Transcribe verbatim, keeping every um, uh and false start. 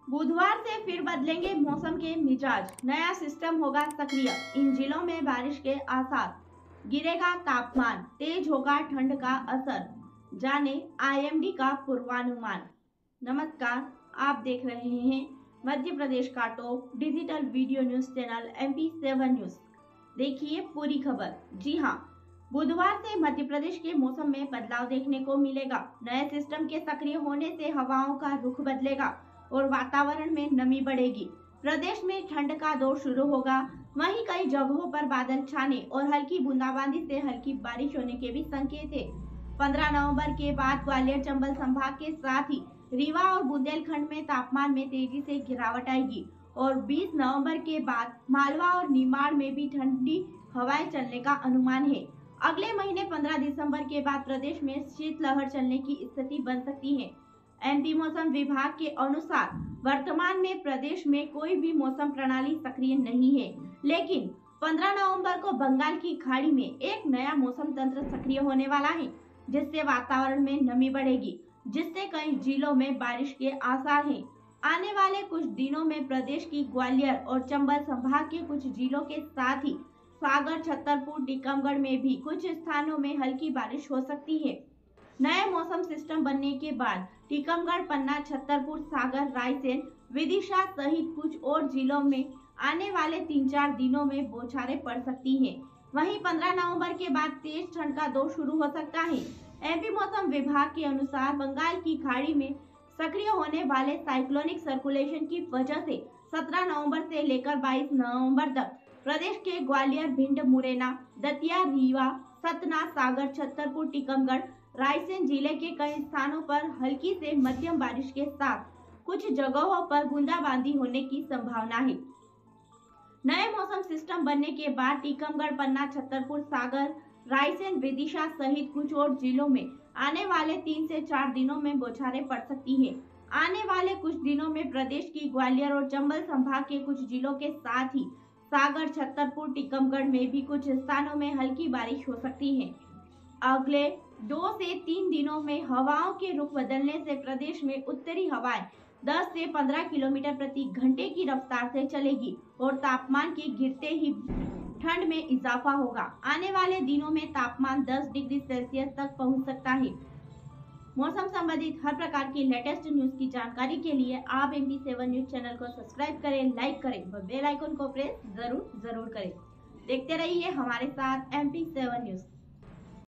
बुधवार से फिर बदलेंगे मौसम के मिजाज, नया सिस्टम होगा सक्रिय। इन जिलों में बारिश के आसार, गिरेगा तापमान, तेज होगा ठंड का असर। जाने आईएमडी का पूर्वानुमान। नमस्कार, आप देख रहे हैं मध्य प्रदेश का top digital video news channel M P seven news. देखिए पूरी खबर। जी हाँ, बुधवार से मध्य प्रदेश के मौसम में बदलाव देखने को मिलेगा। नए सिस्टम के सक्रिय होने से हवाओं का रुख बदलेगा और वातावरण में नमी बढ़ेगी। प्रदेश में ठंड का दौर शुरू होगा। वहीं कई जगहों पर बादल छाने और हल्की बूंदाबांदी से हल्की बारिश होने के भी संकेत है। पंद्रह नवंबर के बाद ग्वालियर चंबल संभाग के साथ ही रीवा और बुंदेलखंड में तापमान में तेजी से गिरावट आएगी और बीस नवंबर के बाद मालवा और निमाड़ में भी ठंडी हवाएं चलने का अनुमान है। अगले महीने पंद्रह दिसंबर के बाद प्रदेश में शीतलहर चलने की स्थिति बन सकती है। एमपी मौसम विभाग के अनुसार वर्तमान में प्रदेश में कोई भी मौसम प्रणाली सक्रिय नहीं है, लेकिन पंद्रह नवंबर को बंगाल की खाड़ी में एक नया मौसम तंत्र सक्रिय होने वाला है, जिससे वातावरण में नमी बढ़ेगी, जिससे कई जिलों में बारिश के आसार हैं। आने वाले कुछ दिनों में प्रदेश की ग्वालियर और चंबल संभाग के कुछ जिलों के साथ ही सागर, छतरपुर, टीकमगढ़ में भी कुछ स्थानों में हल्की बारिश हो सकती है। नए मौसम सिस्टम बनने के बाद टीकमगढ़, पन्ना, छतरपुर, सागर, रायसेन, विदिशा सहित कुछ और जिलों में आने वाले तीन चार दिनों में बौछारें पड़ सकती हैं। वहीं पंद्रह नवंबर के बाद तेज ठंड का दौर शुरू हो सकता है। एमपी मौसम विभाग के अनुसार बंगाल की खाड़ी में सक्रिय होने वाले साइक्लोनिक सर्कुलेशन की वजह से सत्रह नवंबर से लेकर बाईस नवंबर तक प्रदेश के ग्वालियर, भिंड, मुरैना, दतिया, रीवा, सतना, सागर, छतरपुर, टीकमगढ़, रायसेन जिले के कई स्थानों पर हल्की से मध्यम बारिश के साथ कुछ जगहों पर बूंदाबांदी होने की संभावना है। नए मौसम सिस्टम बनने के बाद टीकमगढ़, पन्ना, छतरपुर, सागर, रायसेन, विदिशा सहित कुछ और जिलों में आने वाले तीन से चार दिनों में बौछारें पड़ सकती हैं। आने वाले कुछ दिनों में प्रदेश की ग्वालियर और चंबल संभाग के कुछ जिलों के साथ ही सागर, छतरपुर, टीकमगढ़ में भी कुछ स्थानों में हल्की बारिश हो सकती है। अगले दो से तीन दिनों में हवाओं के रुख बदलने से प्रदेश में उत्तरी हवाएं दस से पंद्रह किलोमीटर प्रति घंटे की रफ्तार से चलेगी और तापमान के गिरते ही ठंड में इजाफा होगा। आने वाले दिनों में तापमान दस डिग्री सेल्सियस तक पहुंच सकता है। मौसम संबंधित हर प्रकार की लेटेस्ट न्यूज की जानकारी के लिए आप M P seven news channel को सब्सक्राइब करें, लाइक करें व बेल आइकन को प्रेस जरूर जरूर करें। देखते रहिए हमारे साथ एम पी सेवन न्यूज।